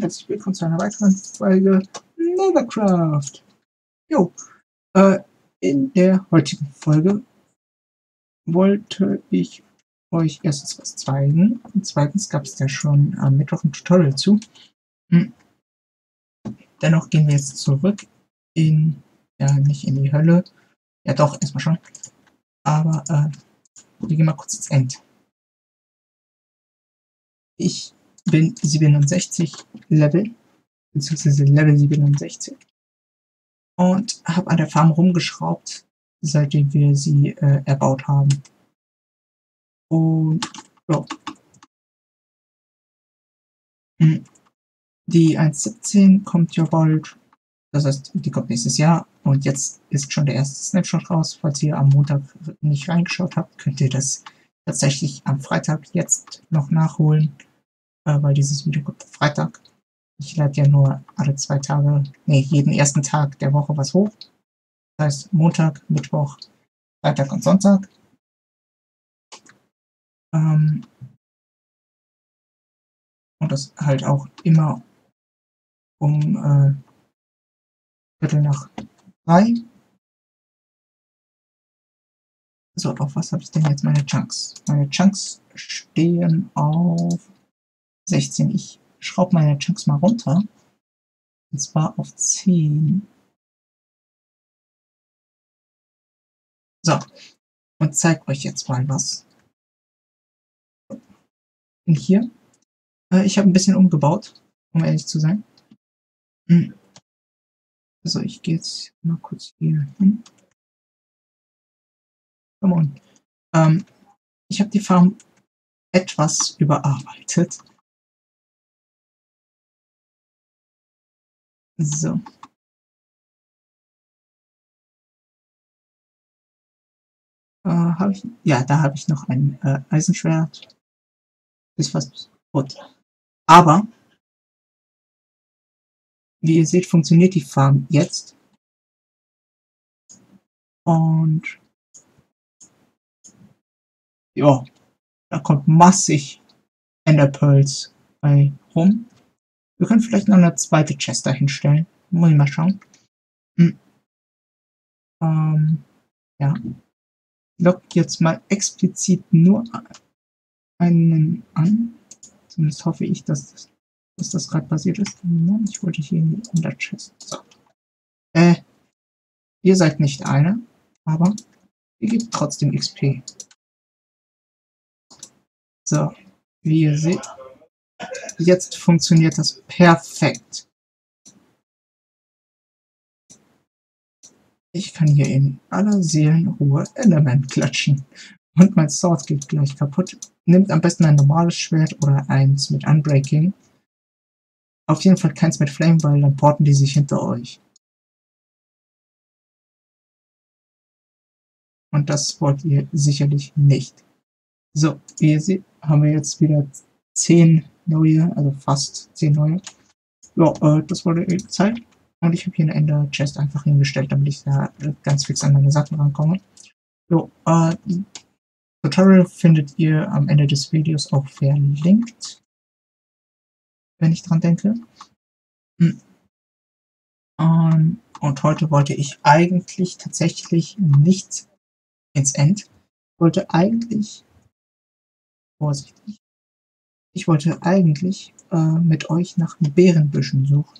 herzlich willkommen zu einer weiteren Folge Nethercraft. Jo, in der heutigen Folge wollte ich euch erstens was zeigen und zweitens gab es ja schon am Mittwoch ein Tutorial zu. Dennoch gehen wir jetzt zurück in, ja, nicht in die Hölle, ja doch, erstmal schon, aber wir gehen mal kurz ins End. Ich bin 67 Level, beziehungsweise Level 67 und habe an der Farm rumgeschraubt, seitdem wir sie erbaut haben. Und ja. Die 1.17 kommt ja bald, das heißt, die kommt nächstes Jahr und jetzt ist schon der erste Snapshot raus. Falls ihr am Montag nicht reingeschaut habt, könnt ihr das tatsächlich am Freitag jetzt noch nachholen, weil dieses Video kommt am Freitag. Ich lade ja nur alle 2 Tage, nee, jeden ersten Tag der Woche was hoch. Das heißt Montag, Mittwoch, Freitag und Sonntag. Und das halt auch immer um Viertel nach 3. So, auf was habe ich denn jetzt meine Chunks? Meine Chunks stehen auf 16. Ich schraube meine Chunks mal runter. Und zwar auf 10. So, und zeige euch jetzt mal was. Und hier, ich habe ein bisschen umgebaut, um ehrlich zu sein. Also ich gehe jetzt mal kurz hier hin. Come on. Ich habe die Farm etwas überarbeitet. So. Ja, da habe ich noch ein Eisenschwert. Ist fast gut. Aber, wie ihr seht, funktioniert die Farm jetzt. Und ja, da kommt massig Enderpearls bei rum. Wir können vielleicht noch eine zweite Chest dahinstellen. Muss ich mal schauen. Ja. Lockt jetzt mal explizit nur einen an. Zumindest hoffe ich, dass das gerade passiert ist. Ich wollte hier in die Enderchest. So. Ihr seid nicht eine, aber ihr gebt trotzdem XP. So, wie ihr seht, jetzt funktioniert das perfekt. Ich kann hier in aller Seelenruhe Element klatschen. Und mein Sword geht gleich kaputt. Nehmt am besten ein normales Schwert oder eins mit Unbreaking. Auf jeden Fall keins mit Flame, weil dann porten die sich hinter euch. Und das wollt ihr sicherlich nicht. So, wie ihr seht, haben wir jetzt wieder 10 neue, also fast 10 neue. Ja, das wurde eben Zeit. Und ich habe hier eine Ender Chest einfach hingestellt, damit ich da ganz fix an meine Sachen rankomme. So, Tutorial findet ihr am Ende des Videos auch verlinkt, wenn ich dran denke. Und heute wollte ich eigentlich tatsächlich nicht ins End. Ich wollte eigentlich, vorsichtig, ich wollte eigentlich mit euch nach Beerenbüschen suchen.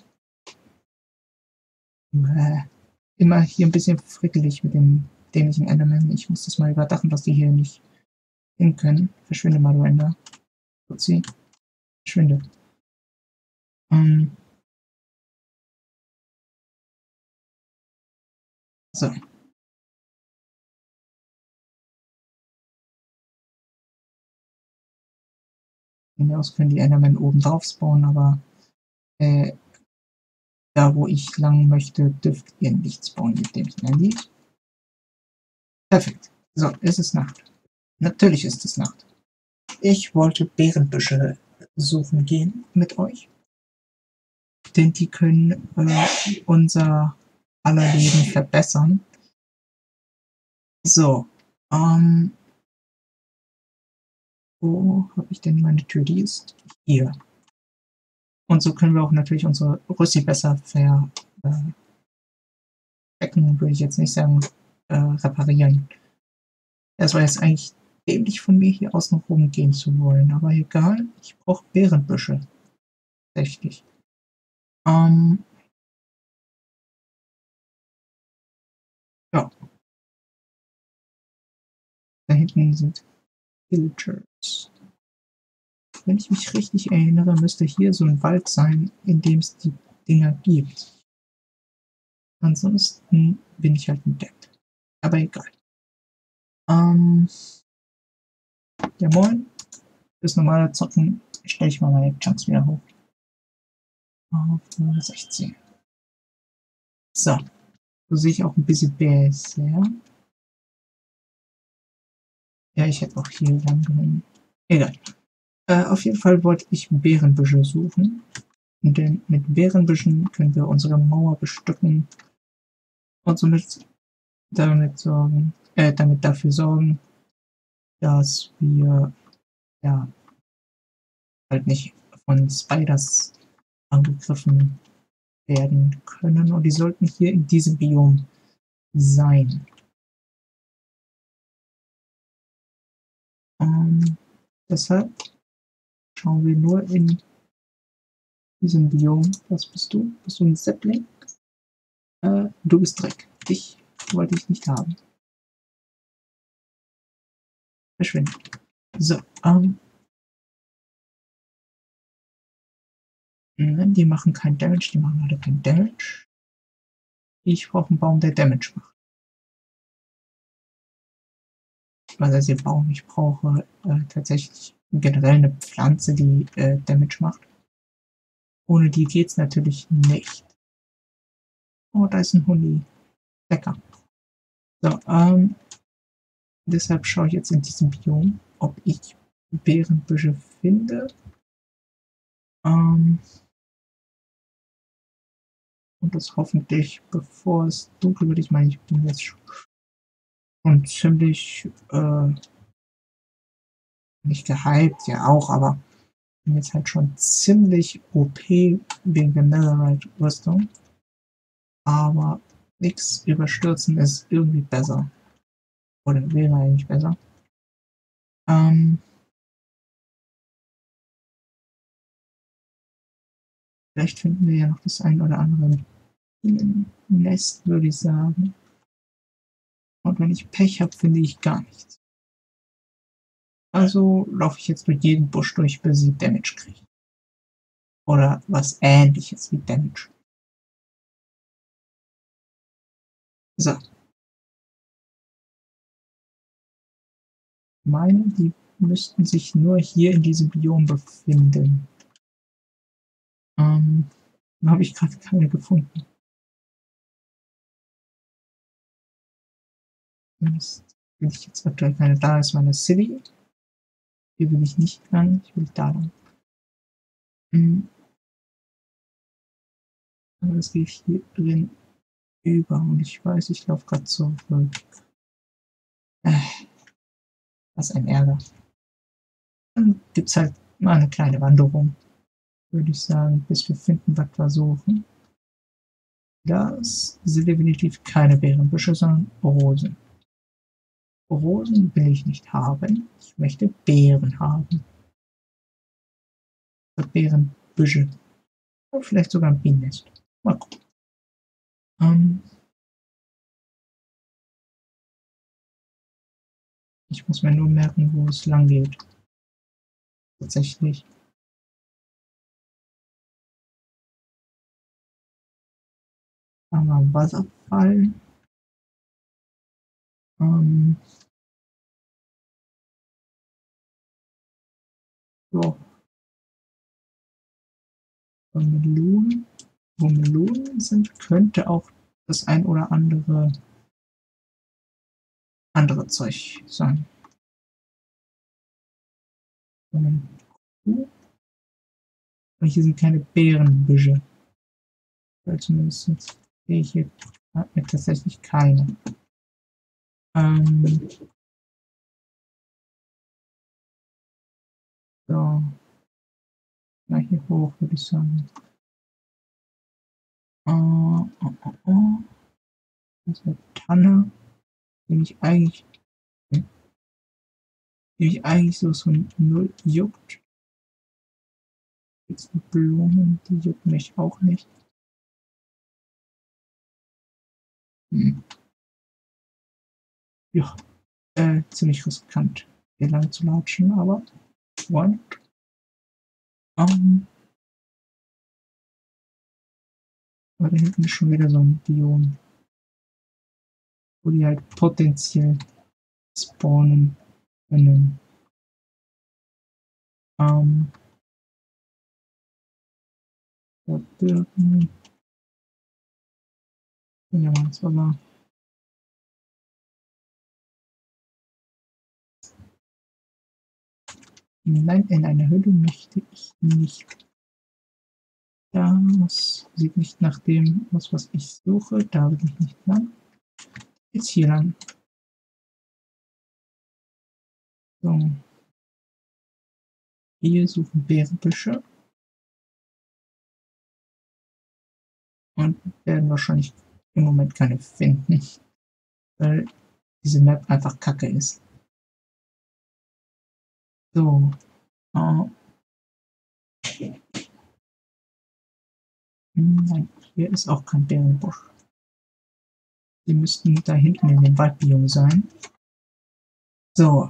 Immer hier ein bisschen frickelig mit dem dämlichen Enderman. Ich muss das mal überdachen, dass die hier nicht hin können. Verschwinde mal, du Ender. Putzi. Verschwinde. So. Von mir aus können die Endermen oben drauf spawnen, aber da wo ich lang möchte, dürft ihr nicht spawnen mit dem Handy. Perfekt. So, es ist Nacht. Natürlich ist es Nacht. Ich wollte Beerenbüsche suchen gehen mit euch. Denn die können unser aller Leben verbessern. So, wo habe ich denn meine Tür? Die ist hier. Und so können wir auch natürlich unsere Rüssi besser verstecken, würde ich jetzt nicht sagen, reparieren. Das war jetzt eigentlich dämlich von mir, hier außen rum gehen zu wollen, aber egal, ich brauche Beerenbüsche. Tatsächlich. Ja, da hinten sind Villagers. Wenn ich mich richtig erinnere, müsste hier so ein Wald sein, in dem es die Dinger gibt. Ansonsten bin ich halt ein Depp. Aber egal. Ja moin. Das normale Zocken stelle ich mal meine Chunks wieder hoch. Auf 16. So. So sehe ich auch ein bisschen besser. Ja, ich hätte auch hier lang genommen. Egal. Auf jeden Fall wollte ich Beerenbüsche suchen. Denn mit Beerenbüschen können wir unsere Mauer bestücken und somit damit dafür sorgen, dass wir ja halt nicht von Spiders angegriffen werden können. Und die sollten hier in diesem Biom sein. Deshalb schauen wir nur in diesem Biom. Was bist du? Bist du ein Sapling? Du bist Dreck. Dich wollte ich nicht haben. Verschwinde. So, die machen keinen Damage, die machen alle keinen Damage. Ich brauche einen Baum, der Damage macht. Was heißt ihr Baum? Ich brauche tatsächlich generell eine Pflanze, die Damage macht. Ohne die geht's natürlich nicht. Oh, da ist ein Huni. Lecker. So, deshalb schaue ich jetzt in diesem Biom, ob ich Beerenbüsche finde. Und das hoffentlich, bevor es dunkel wird. Ich meine, ich bin jetzt schon ziemlich, nicht gehypt, ja auch, aber bin jetzt halt schon ziemlich OP wegen der Netherite-Rüstung. Aber nichts überstürzen ist irgendwie besser. Oder wäre eigentlich besser. Vielleicht finden wir ja noch das ein oder andere Nest, würde ich sagen. Und wenn ich Pech habe, finde ich gar nichts. Also laufe ich jetzt durch jeden Busch durch, bis sie Damage kriegt. Oder was ähnliches wie Damage. So. Meine, die müssten sich nur hier in diesem Biom befinden. Da habe ich gerade keine gefunden. Mist. Will ich jetzt aktuell keine. Da ist meine City. Hier will ich nicht lang. Ich will da lang. Aber das geht hier drin über. Und ich weiß, ich laufe gerade zurück. Was ein Ärger. Dann gibt es halt mal eine kleine Wanderung, würde ich sagen, bis wir finden, was wir suchen. Das sind definitiv keine Beerenbüsche, sondern Rosen. Rosen will ich nicht haben. Ich möchte Beeren haben. Beerenbüsche. Oder vielleicht sogar ein Bienennest. Mal gucken. Ich muss mir nur merken, wo es lang geht. Tatsächlich. Aber Wasserfall. So. Melonen. Wo Melonen sind, könnte auch das ein oder andere Zeug sein. Aber hier sind keine Beerenbüsche. Weil zumindest sehe ich hier tatsächlich keine. So. Na, hier hoch, würde ich sagen. Das ist eine Tanne, die mich eigentlich, so von null juckt. Jetzt eine Blume, die juckt mich auch nicht. Ja, ziemlich riskant, hier lang zu latschen, aber one. Aber da hinten ist schon wieder so ein Biom, wo die halt potenziell spawnen können. Birken. Ja, das war Nein, in einer Höhle möchte ich nicht. Das sieht nicht nach dem aus, was ich suche. Da will ich nicht lang. Jetzt hier lang. So. Wir suchen Beerenbüsche. Und werden wahrscheinlich im Moment keine finden. Weil diese Map einfach kacke ist. So. Nein, hier ist auch kein Beerenbusch. Die müssten da hinten in dem Waldbiom sein. So,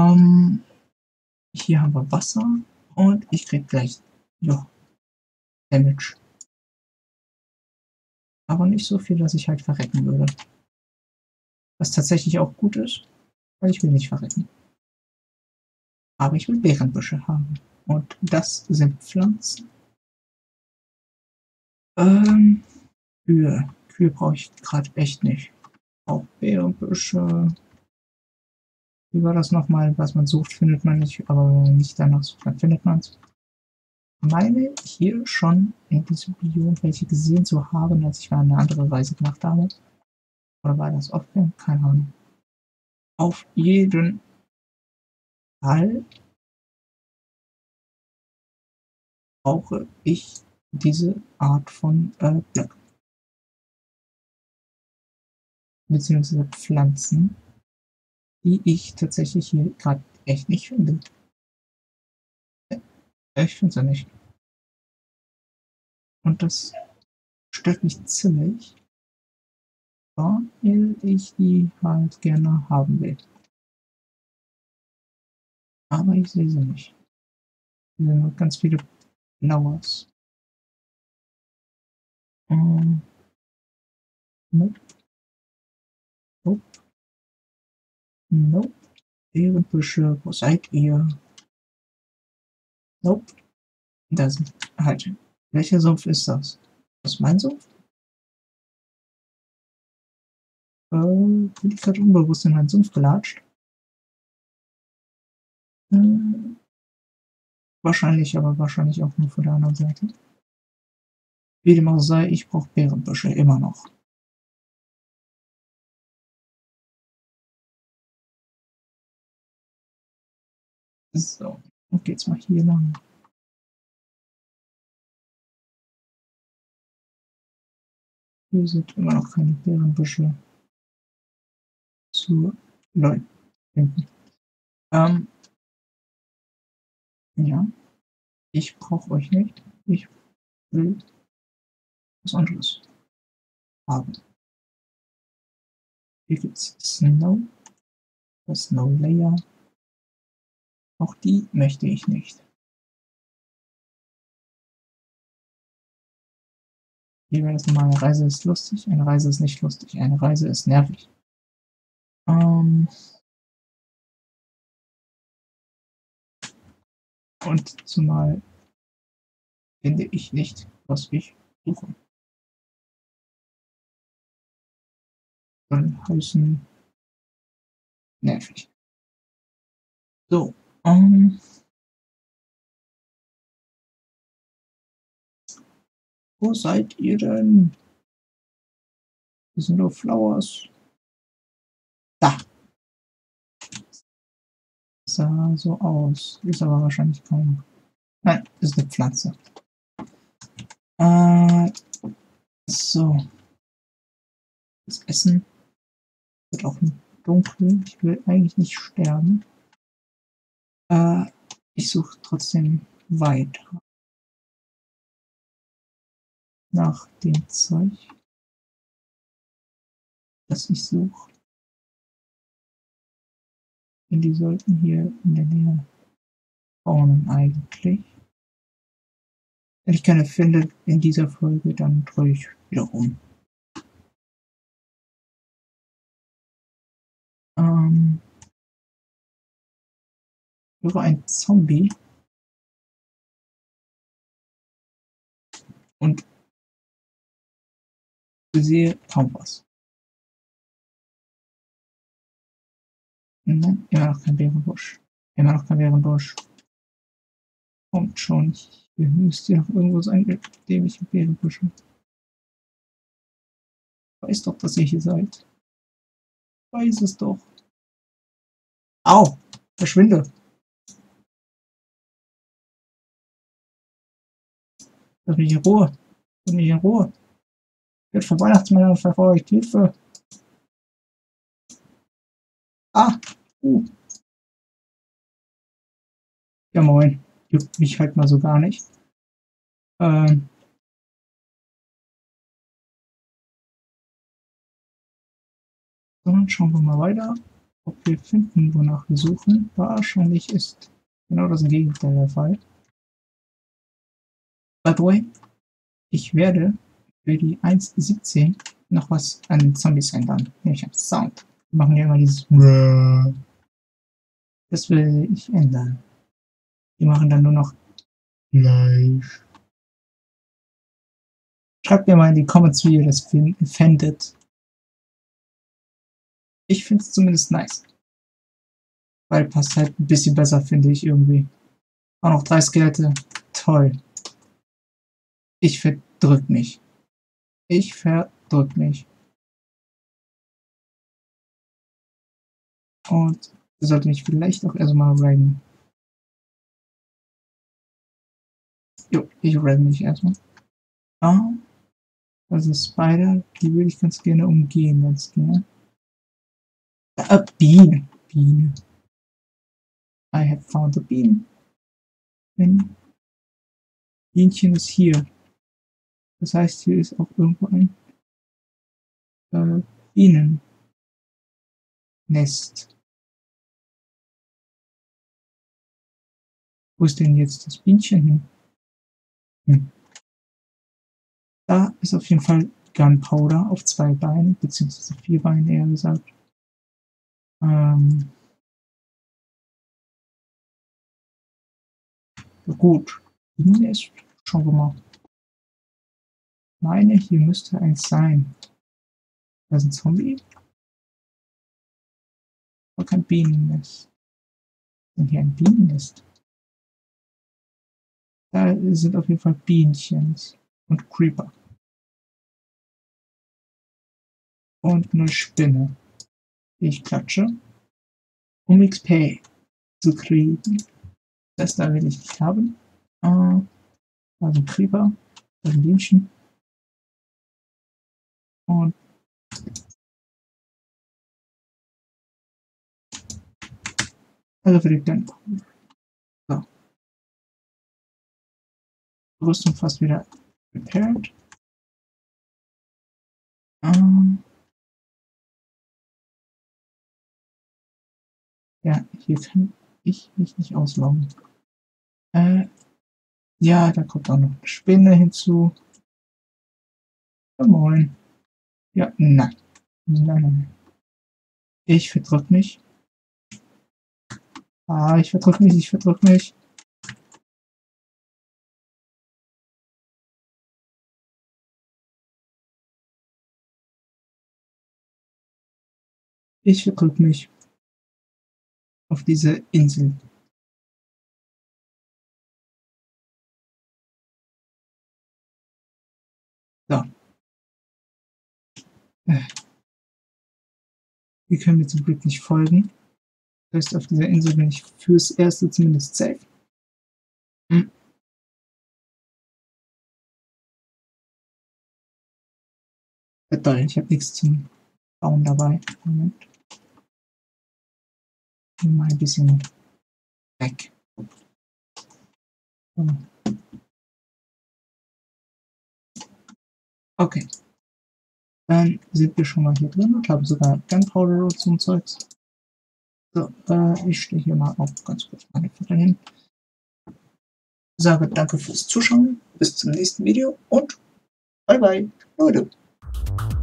hier haben wir Wasser und ich krieg gleich Damage. Aber nicht so viel, dass ich halt verrecken würde. Was tatsächlich auch gut ist, weil ich will nicht verrecken. Aber ich will Beerenbüsche haben. Und das sind Pflanzen. Kühe. Kühe brauche ich gerade echt nicht. Auch Beerenbüsche. Wie war das nochmal? Was man sucht, findet man nicht, aber wenn man nicht danach sucht, dann findet man es. Ich meine, hier schon in diesem Biom welche gesehen zu haben, als ich mal eine andere Reise gemacht habe. Oder war das offline? Keine Ahnung. Auf jeden Fall brauche ich diese Art von Blöcken. Beziehungsweise Pflanzen, die ich tatsächlich hier gerade echt nicht finde. Ich finde sie nicht. Und das stört mich ziemlich, weil ich die halt gerne haben will. Aber ich sehe sie nicht. Hier sind noch ganz viele Flowers. Nope. Nope. Nope. Beerenbüsche, wo seid ihr? Nope. Da sind halt. Welcher Sumpf ist das? Das ist mein Sumpf? Bin ich gerade unbewusst in einen Sumpf gelatscht? Wahrscheinlich, aber wahrscheinlich auch nur von der anderen Seite. Wie dem auch sei, ich brauche Beerenbüsche immer noch. So, und geht's mal hier lang. Hier sind immer noch keine Beerenbüsche zu finden. Ja, ich brauche euch nicht. Ich will was anderes haben. Hier gibt's Snow, das Snow Layer. Auch die möchte ich nicht. Wie wäre das nochmal? Eine Reise ist lustig, eine Reise ist nicht lustig, eine Reise ist nervig. Und zumal finde ich nicht, was ich suche. Soll heißen nervig. So, wo seid ihr denn? Das sind nur Flowers. Da. Sah so aus. Ist aber wahrscheinlich keine. Nein, ist eine Pflanze. So. Das Essen wird auch dunkel. Ich will eigentlich nicht sterben. Ich suche trotzdem weiter nach dem Zeug, das ich suche. Denn die sollten hier in der Nähe spawnen eigentlich. Wenn ich keine finde in dieser Folge, dann drehe ich wieder um. Höre ein Zombie und sehe kaum was. Nein, immer noch kein Bärenbusch. Immer noch kein Bärenbusch. Kommt schon. Hier müsste noch irgendwo sein, mit dem ich einen Bärenbusch habe. Weiß doch, dass ihr hier seid. Weiß es doch. Au! Verschwinde! Lass mich in Ruhe! Lass mich in Ruhe! Wird vom Weihnachtsmann verfolgt! Hilfe! Ah! Ja moin. Juckt mich halt mal so gar nicht. Sondern schauen wir mal weiter, ob wir finden, wonach wir suchen. Wahrscheinlich ist genau das Gegenteil der Fall. By the way, ich werde für die 1.17 noch was an Zombies ändern. Nämlich am Sound. Wir machen ja immer dieses Das will ich ändern. Die machen dann nur noch Fleisch. Schreibt mir mal in die Comments, wie ihr das findet. Ich finde es zumindest nice. Weil passt halt ein bisschen besser, finde ich irgendwie. Auch noch 3 Skelette. Toll. Ich verdrück mich. Ich verdrück mich. Und sollte mich vielleicht auch erstmal raiden. Jo, ich raide mich erstmal. Ah, also Spider, die würde ich ganz gerne umgehen, ganz gerne. Biene. Biene. I have found a bean. Bienchen ist hier. Das heißt, hier ist auch irgendwo ein Bienennest. Wo ist denn jetzt das Bienchen hin? Da ist auf jeden Fall Gunpowder auf 2 Beinen, beziehungsweise 4 Beinen eher gesagt. Gut. Bienennest. Schauen wir mal. Meine, hier müsste eins sein. Da ist ein Zombie. Aber kein Bienennest. Und hier ein Bienennest. Da sind auf jeden Fall Bienchen und Creeper. Und eine Spinne, die ich klatsche, um XP zu kriegen. Das da will ich nicht haben. Da ist ein Creeper, da ist ein Bienchen. Und also will ich dann. So. Rüstung fast wieder repaired. Ja, hier kann ich mich nicht ausloggen. Ja, da kommt auch noch eine Spinne hinzu. Ja, moin. Ja, nein. Nein. Ich verdrück mich. Ich verdrück mich, ich verdrück mich. Ich verdrück mich auf diese Insel. So. Die können mir zum Glück nicht folgen. Das heißt, auf dieser Insel bin ich fürs Erste zumindest safe. Toll, ich habe nichts zum Bauen dabei. Moment. Mal ein bisschen weg. So. Okay. Dann sind wir schon mal hier drin und haben sogar Gunpowder Roads und Zeugs. So, ich stehe hier mal auch ganz kurz meine Futter hin. Sage danke fürs Zuschauen, bis zum nächsten Video und bye bye, Leute.